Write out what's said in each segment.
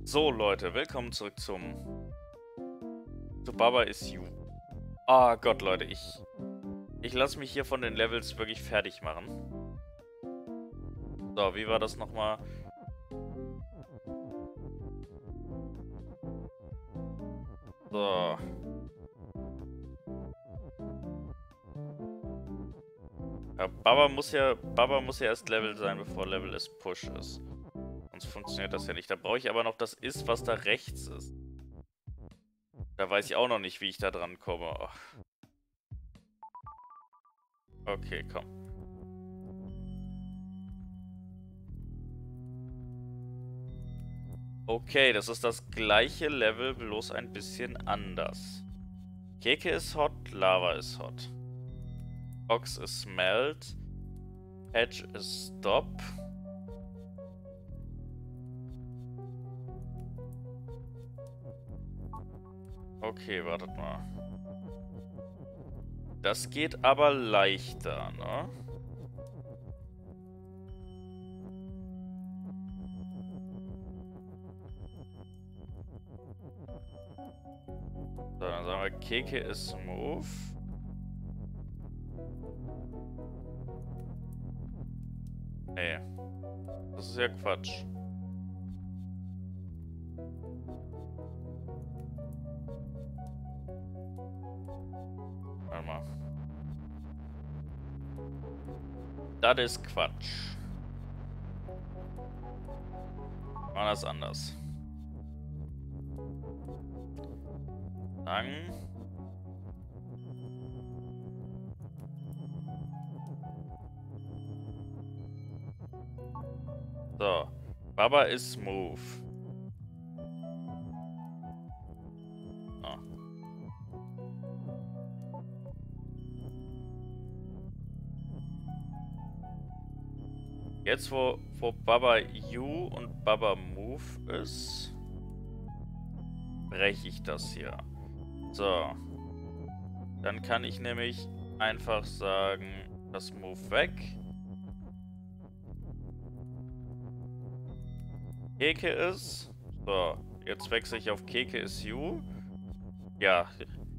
So, Leute, willkommen zurück zu Baba is You. Ah Gott, Leute, ich lasse mich hier von den Levels wirklich fertig machen. So, wie war das nochmal? So. Ja, Baba muss ja erst Level sein, bevor Level is Push ist. Sonst funktioniert das ja nicht. Da brauche ich aber noch das Ist, was da rechts ist. Da weiß ich auch noch nicht, wie ich da dran komme. Oh. Okay, komm. Okay, das ist das gleiche Level, bloß ein bisschen anders. Keke ist hot, Lava ist hot. Ox ist smelt. Hedge ist stop. Okay, wartet mal. Das geht aber leichter, ne? So, dann sagen wir, Keke ist smooth. Nee. Das ist ja Quatsch. Warte mal. Das ist Quatsch. Machen das anders. Dann. So. Baba ist smooth. So. Jetzt, wo Baba You und Baba Move ist, breche ich das hier. So. Dann kann ich nämlich einfach sagen, das Move weg. Keke ist. So, jetzt wechsle ich auf Keke is You. Ja.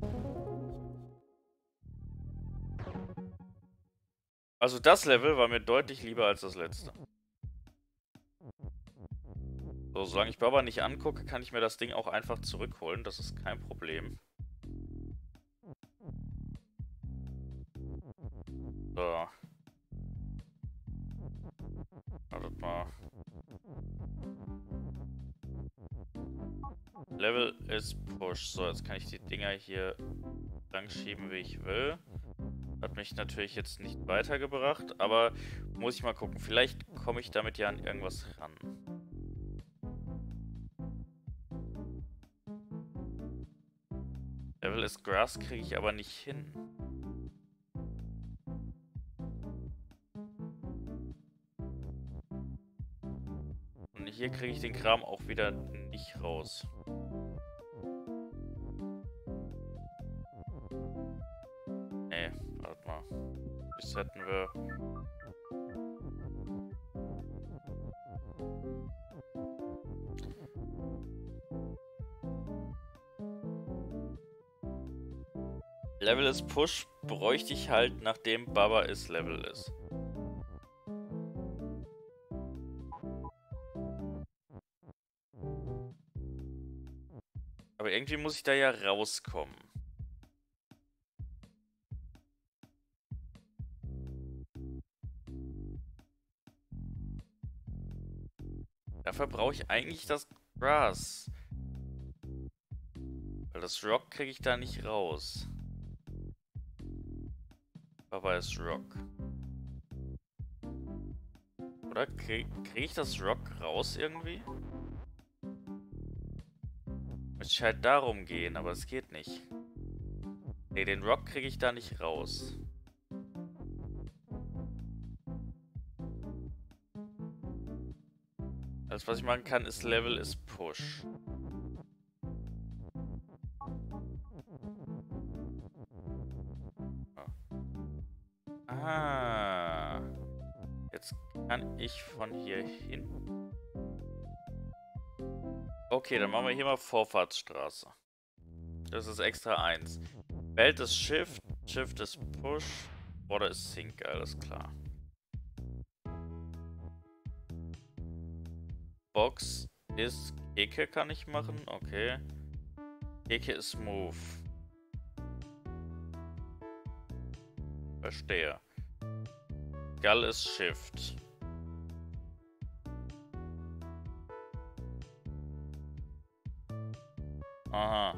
Also das Level war mir deutlich lieber als das letzte. So, solange ich Baba nicht angucke, kann ich mir das Ding auch einfach zurückholen. Das ist kein Problem. So. Wartet mal. Level ist Push. So, jetzt kann ich die Dinger hier lang schieben, wie ich will. Hat mich natürlich jetzt nicht weitergebracht, aber muss ich mal gucken. Vielleicht komme ich damit ja an irgendwas ran. Level ist Grass kriege ich aber nicht hin. Und hier kriege ich den Kram auch wieder nicht raus. Nee, warte mal. Resetten wir. Level ist Push bräuchte ich halt, nachdem Baba ist Level ist. Aber irgendwie muss ich da ja rauskommen. Dafür brauche ich eigentlich das Grass. Weil das Rock kriege ich da nicht raus. Baba ist Rock. Oder krieg ich das Rock raus irgendwie? Müsste halt darum gehen, aber es geht nicht. Nee, den Rock kriege ich da nicht raus. Alles, was ich machen kann, ist Level ist Push. Ah. Jetzt kann ich von hier hin. Okay, dann machen wir hier mal Vorfahrtsstraße. Das ist extra 1. Belt ist Shift, Shift ist Push, Border ist Sync, alles klar. Box ist Keke kann ich machen, okay. Keke ist Move. Verstehe. Gull ist Shift. Aha.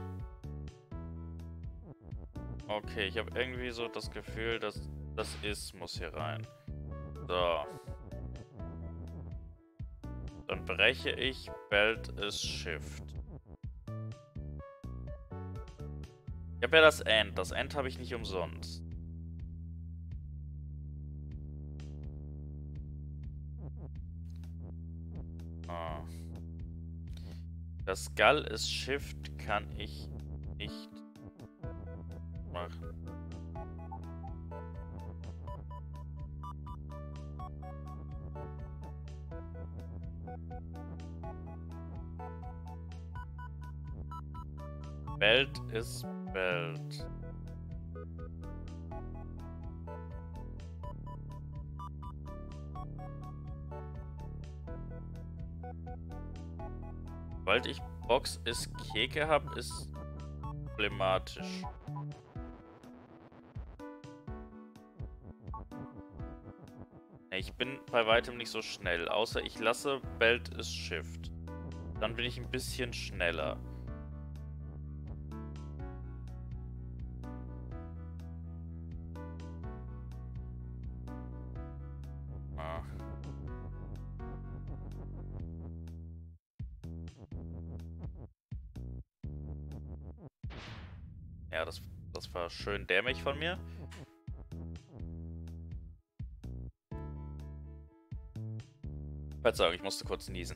Okay, ich habe irgendwie so das Gefühl, dass das Is muss hier rein. So. Dann breche ich Belt ist Shift. Ich habe ja das End. Das End habe ich nicht umsonst. Ah. Das Skull ist Shift kann ich nicht machen. Belt ist Belt. Sobald ich Box ist Keke habe, ist problematisch. Ich bin bei weitem nicht so schnell, außer ich lasse Belt ist Shift. Dann bin ich ein bisschen schneller. Ah. Ja, das war schön dämlich von mir. Verzeihung, ich musste kurz niesen.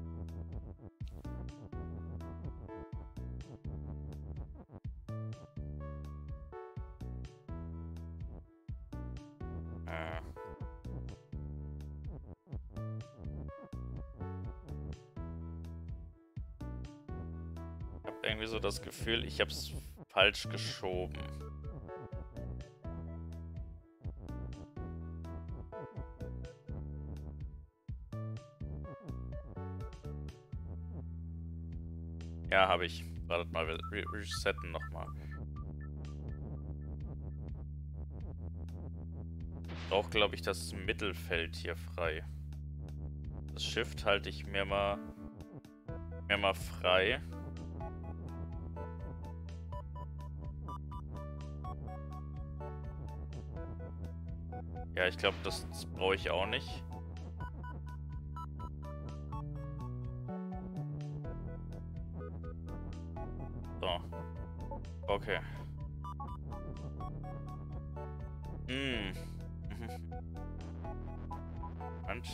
Ich habe irgendwie so das Gefühl, ich habe es falsch geschoben. Ja, habe ich. Wartet mal, wir resetten nochmal. Ich brauche, glaube ich, das Mittelfeld hier frei. Das Shift halte ich mir mal frei. Ja, ich glaube, das brauche ich auch nicht. So. Okay. Und?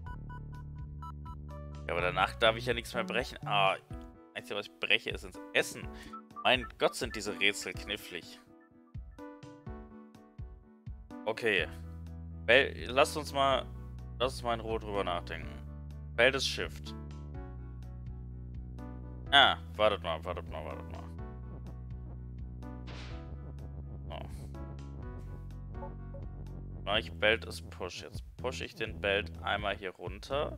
Ja, aber danach darf ich ja nichts mehr brechen. Ah, einzige, was ich breche, ist ins Essen. Mein Gott, sind diese Rätsel knifflig. Okay. Lass uns mal in Ruhe drüber nachdenken. Belt ist Shift. Ah, wartet mal. So. Ich Belt ist Push. Jetzt pushe ich den Belt einmal hier runter.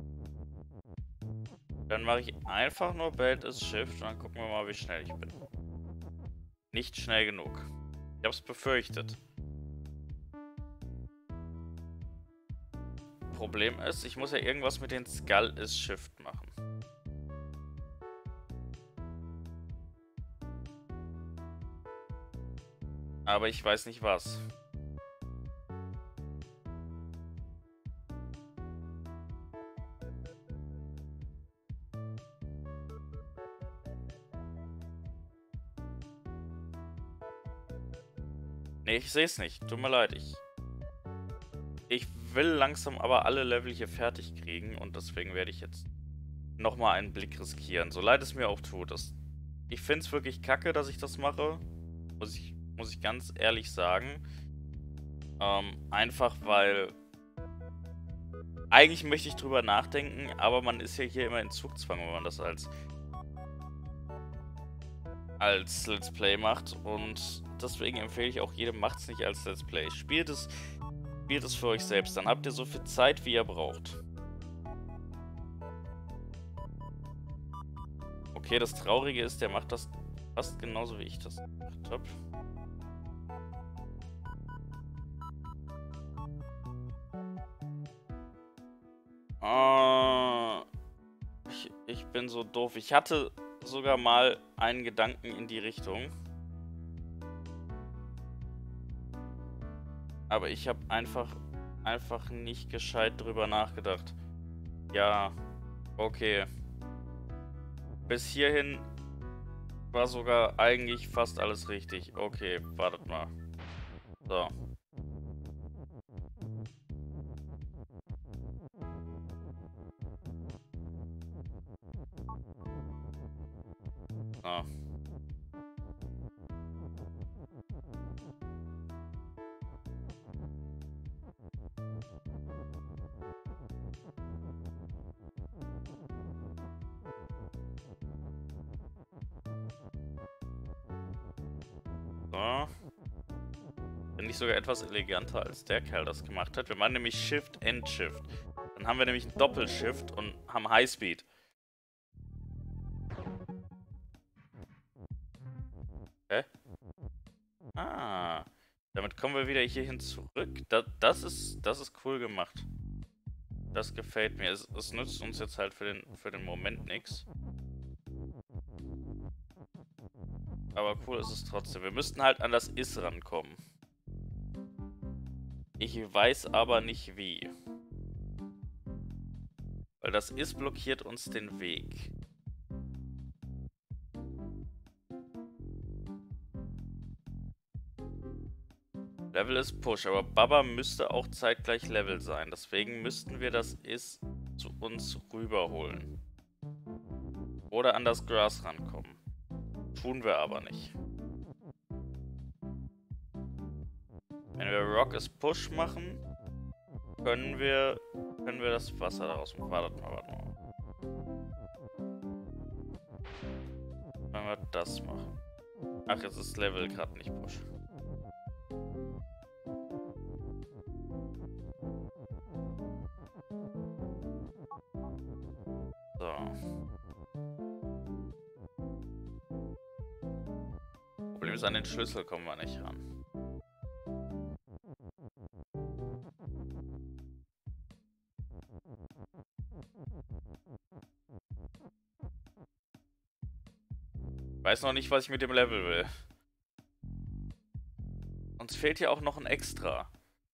Dann mache ich einfach nur Belt ist Shift und dann gucken wir mal, wie schnell ich bin. Nicht schnell genug. Ich hab's befürchtet. Problem ist, ich muss ja irgendwas mit den Skull is Shift machen. Aber ich weiß nicht was. Nee, ich sehe es nicht. Tut mir leid. Ich will langsam aber alle Level hier fertig kriegen und deswegen werde ich jetzt nochmal einen Blick riskieren. So leid es mir auch tut. Ich finde es wirklich kacke, dass ich das mache. Muss ich ganz ehrlich sagen. Einfach weil Eigentlich möchte ich drüber nachdenken, aber man ist ja hier immer in Zugzwang, wenn man das als Let's Play macht. Und deswegen empfehle ich auch jedem, macht es nicht als Let's Play. Spielt es für euch selbst. Dann habt ihr so viel Zeit, wie ihr braucht. Okay, das Traurige ist, der macht das fast genauso, wie ich das gemacht habe. Ich bin so doof. Ich hatte sogar mal einen Gedanken in die Richtung. Aber ich habe einfach nicht gescheit drüber nachgedacht. Ja, okay. Bis hierhin war sogar eigentlich fast alles richtig. Okay, wartet mal. So. So. So. Bin ich sogar etwas eleganter, als der Kerl das gemacht hat. Wir machen nämlich Shift and Shift. Dann haben wir nämlich ein Doppelshift und haben Highspeed. Hä? Ah. Damit kommen wir wieder hierhin zurück. Das ist cool gemacht. Das gefällt mir. Es nützt uns jetzt halt für den Moment nichts. Aber cool ist es trotzdem. Wir müssten halt an das Is rankommen. Ich weiß aber nicht wie. Weil das Is blockiert uns den Weg. Level ist Push, aber Baba müsste auch zeitgleich Level sein. Deswegen müssten wir das Is zu uns rüberholen. Oder an das Gras rankommen. Tun wir aber nicht. Wenn wir Rock is Push machen, können wir das Wasser daraus machen. Wartet mal. Wenn wir das machen. Ach, jetzt ist Level gerade nicht Push. So. Problem ist, an den Schlüssel kommen wir nicht ran. Weiß noch nicht, was ich mit dem Level will. Uns fehlt ja auch noch ein Extra.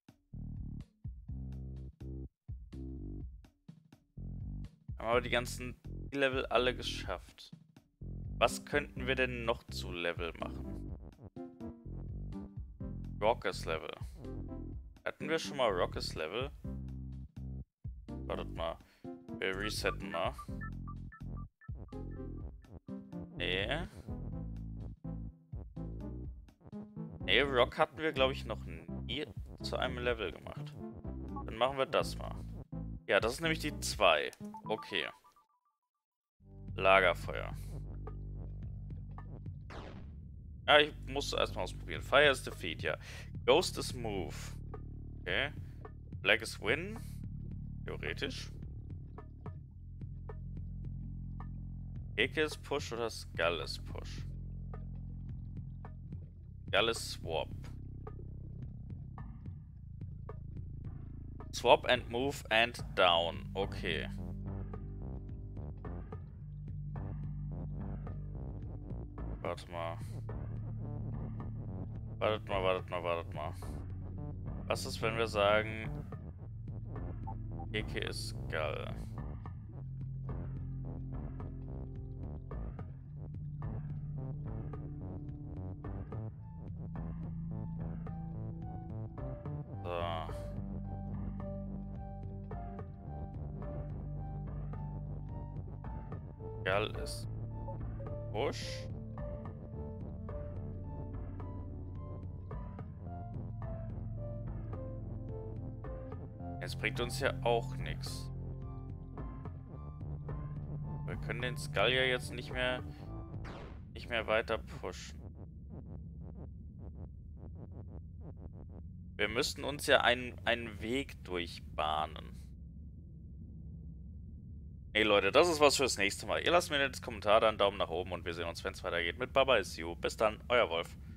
Haben aber die ganzen Level alle geschafft. Was könnten wir denn noch zu Level machen? Raucous Level. Hatten wir schon mal Raucous Level? Wartet mal. Wir resetten mal. Nee. Nee, Rock hatten wir, glaube ich, noch nie zu einem Level gemacht. Dann machen wir das mal. Ja, das ist nämlich die 2. Okay. Lagerfeuer. Ja, ich muss erstmal ausprobieren. Fire is Defeat, ja. Ghost is Move. Okay. Black is Win. Theoretisch. Keke ist Push oder Skull ist Push? Skull ist Swap. Swap and Move and Down. Okay. Warte mal. Wartet mal. Was ist, wenn wir sagen, Keke ist Skull? So. Skull ist Push. Es bringt uns ja auch nichts. Wir können den Skull ja jetzt nicht mehr weiter pushen. Wir müssten uns ja einen Weg durchbahnen. Ey Leute, das ist was fürs nächste Mal. Ihr lasst mir jetzt Kommentar da, einen Daumen nach oben und wir sehen uns, wenn es weitergeht mit Baba is You. Bis dann, euer Wolf.